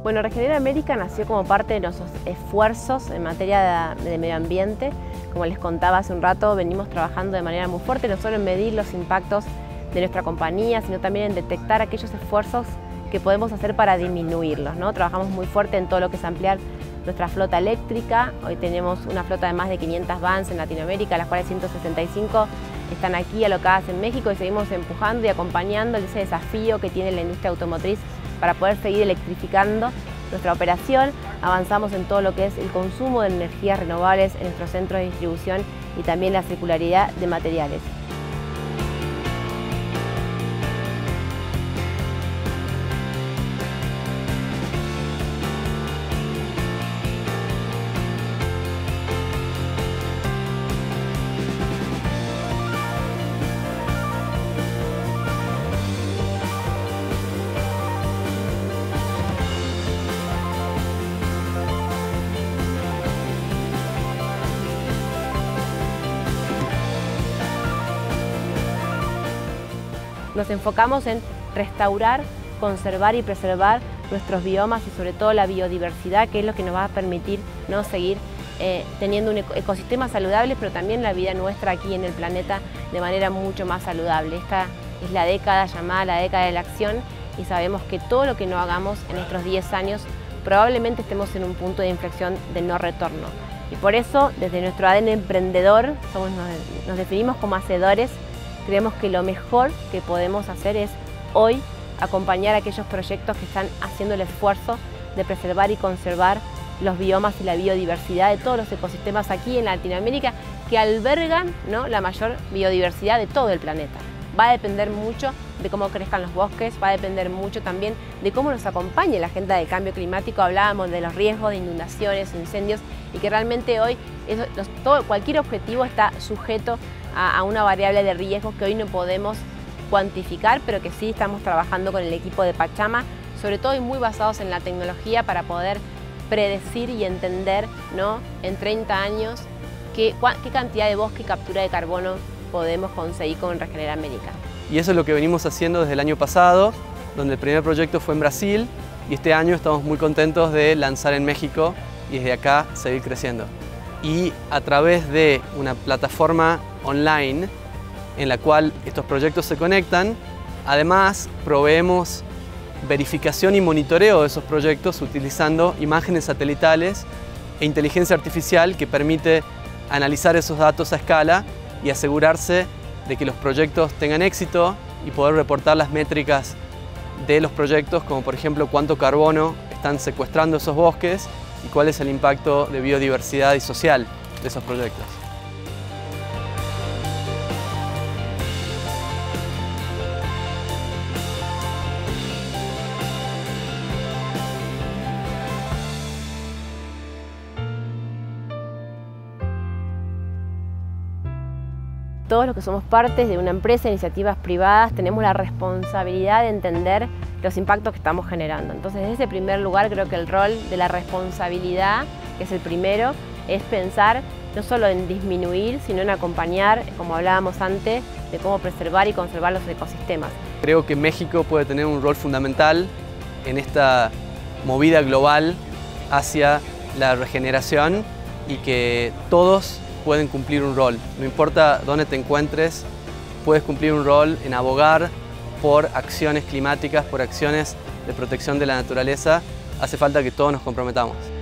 Bueno, Regenera América nació como parte de nuestros esfuerzos en materia de medio ambiente. Como les contaba hace un rato, venimos trabajando de manera muy fuerte, no solo en medir los impactos de nuestra compañía, sino también en detectar aquellos esfuerzos que podemos hacer para disminuirlos, ¿no? Trabajamos muy fuerte en todo lo que es ampliar nuestra flota eléctrica. Hoy tenemos una flota de más de 500 vans en Latinoamérica, las cuales 165 están aquí alocadas en México, y seguimos empujando y acompañando ese desafío que tiene la industria automotriz para poder seguir electrificando nuestra operación. Avanzamos en todo lo que es el consumo de energías renovables en nuestros centros de distribución y también la circularidad de materiales. Nos enfocamos en restaurar, conservar y preservar nuestros biomas y sobre todo la biodiversidad, que es lo que nos va a permitir, ¿no?, seguir teniendo un ecosistema saludable, pero también la vida nuestra aquí en el planeta de manera mucho más saludable. Esta es la década llamada la década de la acción, y sabemos que todo lo que no hagamos en estos 10 años probablemente estemos en un punto de inflexión de no retorno. Y por eso, desde nuestro ADN emprendedor, nos definimos como hacedores. Creemos que lo mejor que podemos hacer es hoy acompañar a aquellos proyectos que están haciendo el esfuerzo de preservar y conservar los biomas y la biodiversidad de todos los ecosistemas aquí en Latinoamérica, que albergan, ¿no?, la mayor biodiversidad de todo el planeta. Va a depender mucho de cómo crezcan los bosques, va a depender mucho también de cómo nos acompañe la agenda de cambio climático. Hablábamos de los riesgos de inundaciones, incendios, y que realmente hoy cualquier objetivo está sujeto a una variable de riesgo que hoy no podemos cuantificar, pero que sí estamos trabajando con el equipo de Pachama, sobre todo y muy basados en la tecnología, para poder predecir y entender, ¿no?, en 30 años qué cantidad de bosque y captura de carbono podemos conseguir con Regenera América. Y eso es lo que venimos haciendo desde el año pasado, donde el primer proyecto fue en Brasil, y este año estamos muy contentos de lanzar en México y desde acá seguir creciendo. Y a través de una plataforma online en la cual estos proyectos se conectan, además proveemos verificación y monitoreo de esos proyectos utilizando imágenes satelitales e inteligencia artificial que permite analizar esos datos a escala y asegurarse de que los proyectos tengan éxito y poder reportar las métricas de los proyectos, como por ejemplo cuánto carbono están secuestrando esos bosques y cuál es el impacto de biodiversidad y social de esos proyectos. Todos los que somos parte de una empresa, iniciativas privadas, tenemos la responsabilidad de entender los impactos que estamos generando. Entonces, desde ese primer lugar, creo que el rol de la responsabilidad, que es el primero, es pensar no solo en disminuir, sino en acompañar, como hablábamos antes, de cómo preservar y conservar los ecosistemas. Creo que México puede tener un rol fundamental en esta movida global hacia la regeneración, y que todos pueden cumplir un rol. No importa dónde te encuentres, puedes cumplir un rol en abogar por acciones climáticas, por acciones de protección de la naturaleza. Hace falta que todos nos comprometamos.